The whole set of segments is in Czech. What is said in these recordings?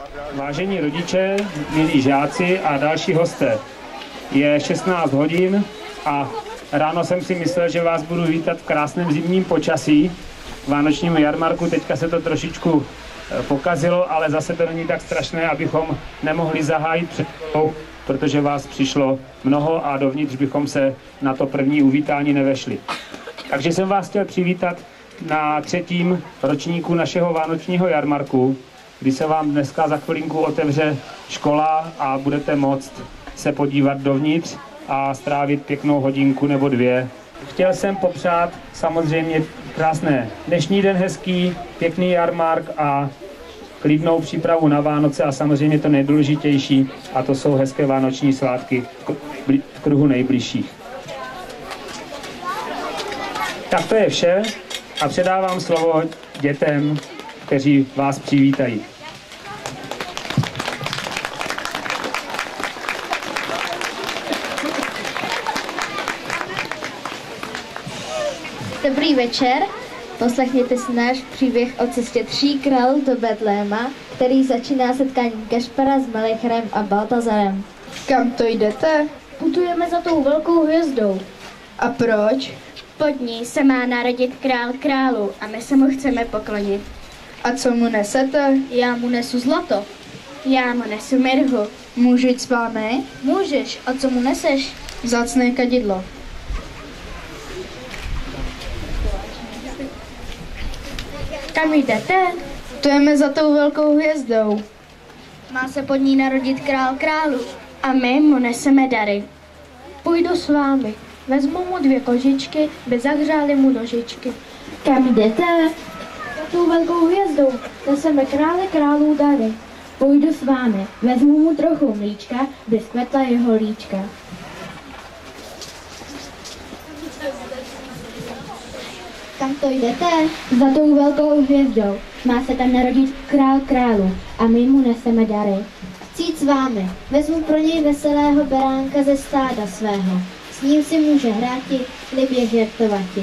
Vážení rodiče, milí žáci a další hosté, je 16 hodin a ráno jsem si myslel, že vás budu vítat v krásném zimním počasí, vánočnímu jarmarku. Teďka se to trošičku pokazilo, ale zase to není tak strašné, abychom nemohli zahájit před školou, protože vás přišlo mnoho a dovnitř bychom se na to první uvítání nevešli. Takže jsem vás chtěl přivítat na 3. ročníku našeho vánočního jarmarku, kdy se vám dneska za chvilinku otevře škola a budete moct se podívat dovnitř a strávit pěknou hodinku nebo 2. Chtěl jsem popřát samozřejmě krásné dnešní den hezký, pěkný jarmark a klidnou přípravu na Vánoce a samozřejmě to nejdůležitější, a to jsou hezké vánoční svátky v kruhu nejbližších. Tak to je vše a předávám slovo dětem, kteří vás přivítají. Dobrý večer, poslechněte si náš příběh o cestě 3 králů do Betléma, který začíná setkáním Gašpara s Melicherem a Baltazarem. Kam to jdete? Putujeme za tou velkou hvězdou. A proč? Pod ní se má narodit král králů a my se mu chceme poklonit. A co mu nesete? Já mu nesu zlato. Já mu nesu mirhu. Můžu jít s vámi? Můžeš, a co mu neseš? Vzácné kadidlo. Kam jdete? Putujeme za tou velkou hvězdou. Má se pod ní narodit král králů. A my mu neseme dary. Půjdu s vámi. Vezmu mu 2 kožičky, by zahřály mu nožičky. Kam jdete? Za tou velkou hvězdou neseme králi králů dary. Půjdu s vámi. Vezmu mu trochu mlíčka, by zkvetla jeho líčka. Kam to jdete? Za tou velkou hvězdou. Má se tam narodit král králů a my mu neseme dary. Chci jít s vámi. Vezmu pro něj veselého beránka ze stáda svého. S ním si může hráti, libě žertovati.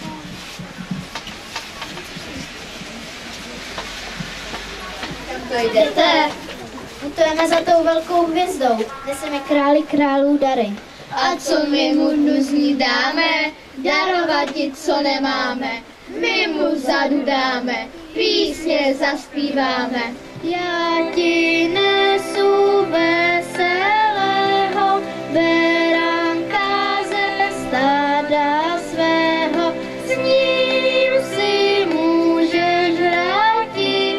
Kam to jdete? Putujeme za tou velkou hvězdou. Neseme králi králů dary. A co my mu dnuzní dáme? Darovat ti, co nemáme. My mu vzadu dáme, písně zaspíváme. Já ti nesu veselého beránka ze stáda svého. S ním si můžeš hráti,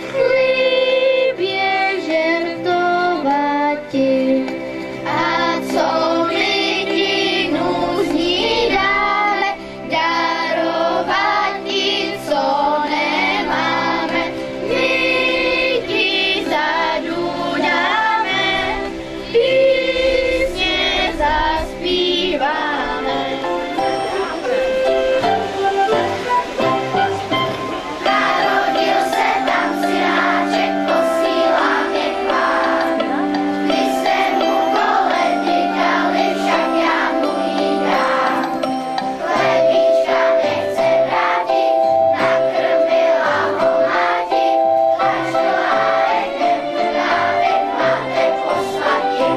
libě žertovati. A co my ti dnuzní dáme? Darovat ti, co nemáme. My ti vzadu dáme, písně zaspíváme. Narodil se tam synáček, posílá mě k vám. Vy jste mu koledy dali, však já mu jí dám. Chlebíčka nechce vrátit, nakrmila ho máti, až do hájek dávek máte poslati.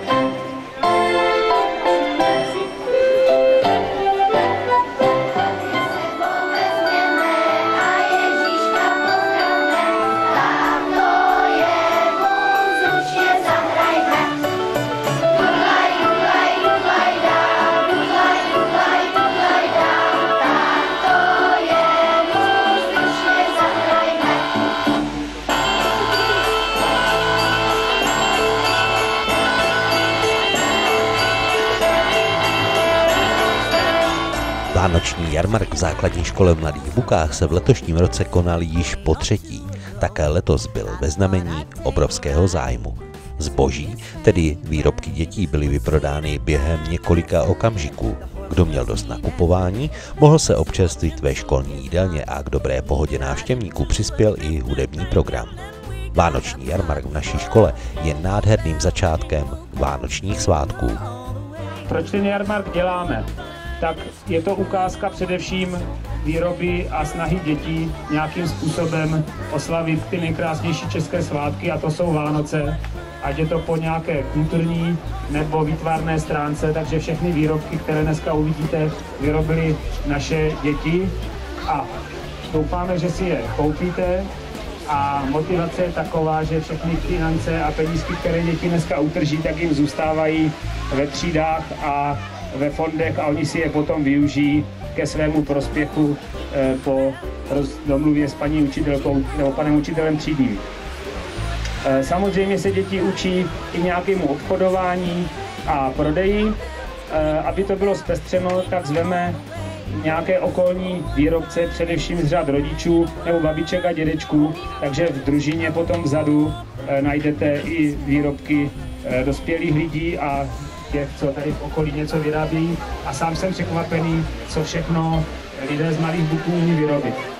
Vezměme a Ježíška pozdravme, táto jemu zručně zahrajme. Dudlaj, dudlaj, dudlaj dál, dudlaj, dudlaj, dudlaj dál, táto jemu zručně zahrajme. Vánoční jarmark v základní škole v Mladých Bukách se v letošním roce konal již po 3. Také letos byl ve znamení obrovského zájmu. Zboží, tedy výrobky dětí, byly vyprodány během několika okamžiků. Kdo měl dost nakupování, mohl se občerstvit ve školní jídelně a k dobré pohodě návštěvníků přispěl i hudební program. Vánoční jarmark v naší škole je nádherným začátkem vánočních svátků. Proč ten jarmark děláme? Tak je to ukázka především výroby a snahy dětí nějakým způsobem oslavit ty nejkrásnější české svátky, a to jsou Vánoce, ať je to po nějaké kulturní nebo výtvarné stránce, takže všechny výrobky, které dneska uvidíte, vyrobily naše děti a doufáme, že si je koupíte. A motivace je taková, že všechny finance a penízky, které děti dneska utrží, tak jim zůstávají ve třídách a ve fondech a oni si je potom využijí ke svému prospěchu po domluvě s paní učitelkou nebo panem učitelem třídním. Samozřejmě se děti učí i nějakému obchodování a prodeji. Aby to bylo zpestřeno, tak zveme nějaké okolní výrobce, především z řad rodičů nebo babiček a dědečků, takže v družině potom vzadu najdete i výrobky dospělých lidí a těch, co tady v okolí něco vyrábějí. A sám jsem překvapený, co všechno lidé z Malých Buků umí vyrobit.